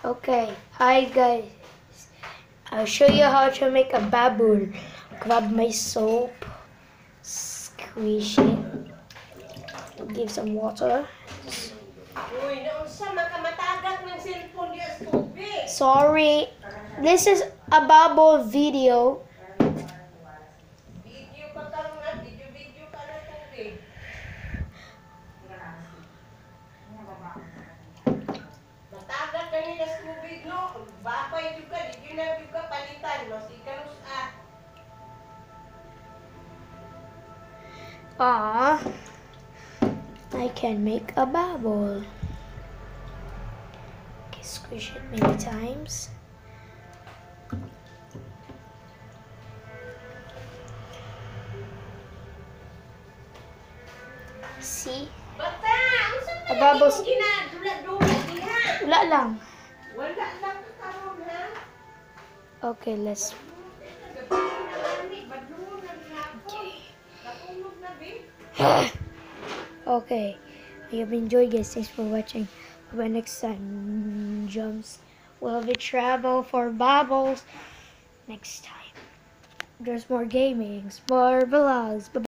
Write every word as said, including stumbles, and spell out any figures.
Okay, hi guys. I'll show you how to make a bubble. Grab my soap, squish it, give some water. Sorry, this is a bubble video. Matagal kanina sa tubig, no? Babay juga, di na juga palitan, mas ikalus ah. Ah, I can make a bubble. Okay, squish it many times. See? Bata, ano sa A bubbles. ginadula-dula diha? Wala lang. Wala lang karon ha. Okay, let's. Okay. Okay, I hope you enjoyed, guys. Thanks for watching. Bye next time. Jumps will be travel for bubbles next time. There's more gamings, more vlogs. Bye.